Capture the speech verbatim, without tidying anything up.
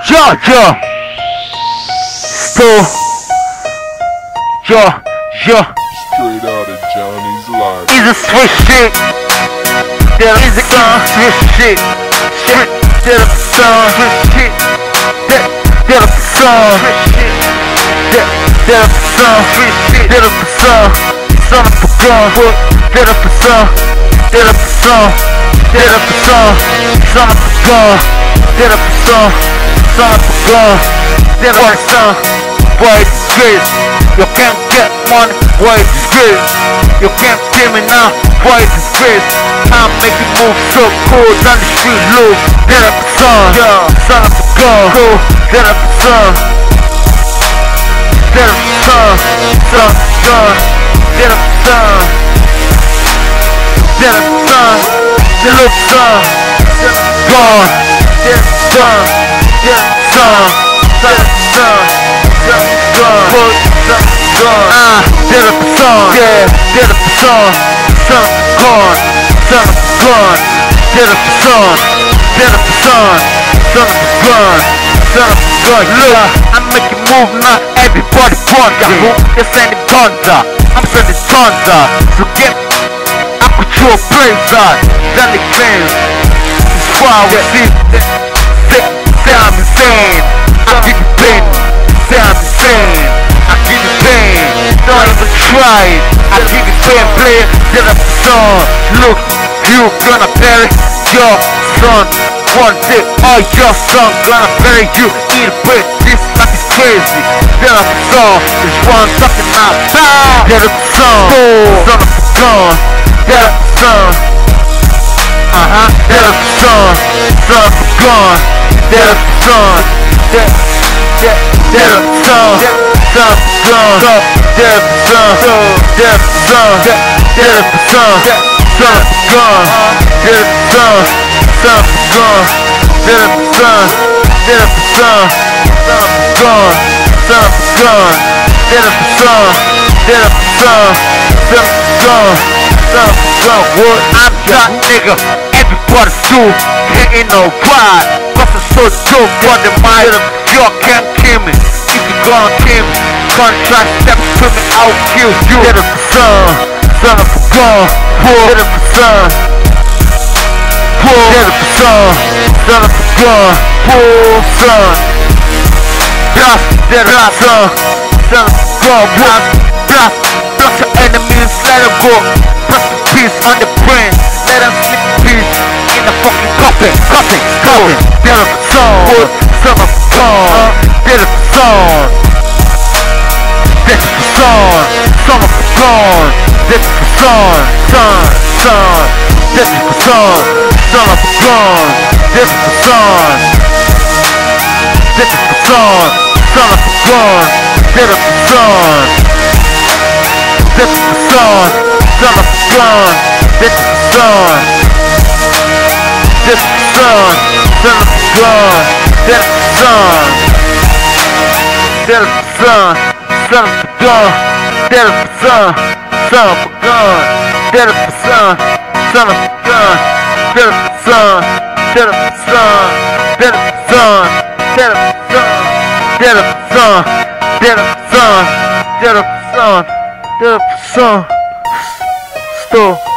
Yo, yo. Still. Yo, yo. Straight out of Johnny's life. Easy switch shit. That easy gun switch shit. Shit. That up song switch shit. That that up song switch shit. That that up song switch shit. That up song. Son of a gun. That up song. That up song. That up song. Son of a gun. That up song. Son of a gun. That up song. Boy, it's great. You can't get money, boy, it's great. You can't kill me now, boy, it's great. I'm making moves so cool down the street, look. Get up the sun, yeah. Son of a gun, go. Get up the sun. Get up the sun, son of a gun. Get up the sun. Get up the sun. Get up the sun. Gone. Get up the sun. Get up the sun. Son of a gun. Get up the sun. Ah, get up the sun, yeah, get up the sun, son of a gun, son of a gun, get up the sun, get up the sun, son of a gun, son of a gun, look, I'm making move now, everybody wonder who is sending thunder, I'm sending thunder, so get, I put you a place out, then they claim, it's far we see, say, say I'm insane, I give you pain, say I'm insane, I give you pain, don't even try it. I give you pain, play it, get up the song. Look, you gonna bury your son. One day, all your son gonna bury you. Eat a bread, this life is crazy. Get up the song, there's one talking out. Get up the song, son of a gun. Get up the song. Uh-huh, get up the song, son of a gun. Get up the song. Get, get, get up the song. Son of a gun. Get up the sun, get up the sun, get up the sun, son of a gun, get up the sun, son of a gun, get up the sun, get up the sun, son of a gun, son of a gun, get up the sun, get up the sun, son of a gun, son of a gun. What I'm that nigga, everybody do, ain't no pride, cause I'm so dope, what the mind of you can't kill me, if you gonna kill me. Contract step to me, I'll kill you. Get up the sun, son of a gun. Get up the sun. Get up the sun, son of a gun. Pull sun. Blast, get up the sun, son of a gun. Blast, blast, blast your enemies, let them go. Press the piece on the brain, let them sleep in peace. In the fucking coffin, coffin, coffin. Get up the sun, son of a gun. Get up the sun. This is the sun, son of a gun. This is the sun, son, son. This is the sun, son of a gun. This is the sun. This is the sun, son of a gun. This is the sun. This is the sun, son of a gun. This is the sun. This is the sun, son of a gun. This is the sun. This is the sun. Son of a gun, dead of the sun, son of a gun, dead of the sun, son of a gun, dead of the sun, dead of the sun, dead of the sun, dead of the sun, dead of the sun, dead of the sun, dead of the sun, dead of the sun, stop.